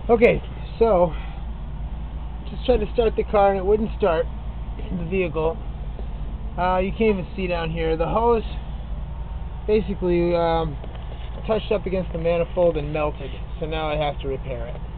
Okay, so just tried to start the car and it wouldn't start the vehicle. You can't even see down here. The hose basically touched up against the manifold and melted, so now I have to repair it.